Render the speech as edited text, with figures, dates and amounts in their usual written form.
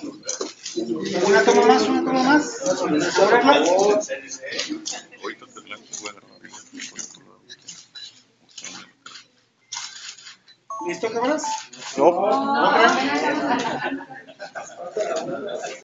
Una toma más, una toma más. Cóbrela. Ahorita te blanco voy a agarrar bien por otro lado. ¿Listo, cámaras? No. Otra.